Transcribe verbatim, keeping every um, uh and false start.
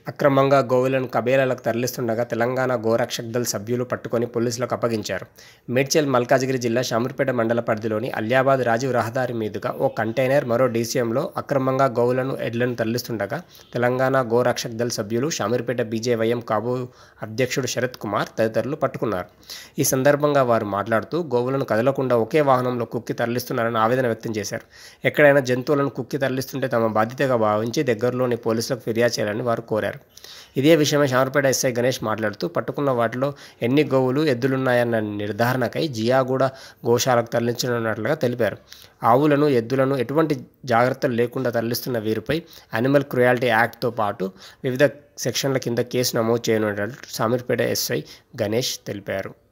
అక్రమంగా గోవులను కబేళాలకు తరలిస్తుండగా తెలంగాణ గోరక్షక్ దళ్ సభ్యులు పట్టుకొని పోలీసులకు అప్పగించారు. మేడ్చల్ మల్కాజిగిరి జిల్లా షామీర్పేట మండల పరిధిలోని అలియాబాద్ రాజీవ్ రహదారి మీదుగా ఓ కంటైనర్ మరో డీసీఎంలో అక్రమంగా గోవులను ఎడ్లను తరలిస్తుండగా తెలంగాణ గోరక్షక్ దళ్ సభ్యులు షామీర్పేట బీజేవైఎం కాబూ అధ్యక్షుడు శరత్ కుమార్ తదితరులు పట్టుకున్నారు. ఈ సందర్భంగా వారు మాట్లాడుతూ గోవులను కదలకుండా ఒకే వాహనంలో కుక్కి తరలిస్తున్నారని ఆవేదన వ్యక్తం చేశారు. ఎక్కడైనా జంతువులను కుక్కి తరలిస్తుంటే తమ బాధ్యతగా భావించి దగ్గరలోని పోలీసులకు ఫిర్యాదు చేయాలని వారు కోరారు. ఇదే విషయమై షామీర్పేట ఎస్ఐ గణేష్ మాట్లాడుతూ పట్టుకున్న వాటిలో ఎన్ని గోవులు ఎద్దులున్నాయన్న నిర్ధారణకై జియాగూడ గోశాలకు తరలించనున్నట్లుగా తెలిపారు. ఆవులను ఎద్దులను ఎటువంటి జాగ్రత్తలు లేకుండా తరలిస్తున్న వీరిపై యానిమల్ క్రుయాలిటీ యాక్ట్తో పాటు వివిధ సెక్షన్ల కింద కేసు నమోదు చేయనున్నట్లు షామీర్పేట ఎస్ఐ గణేష్ తెలిపారు.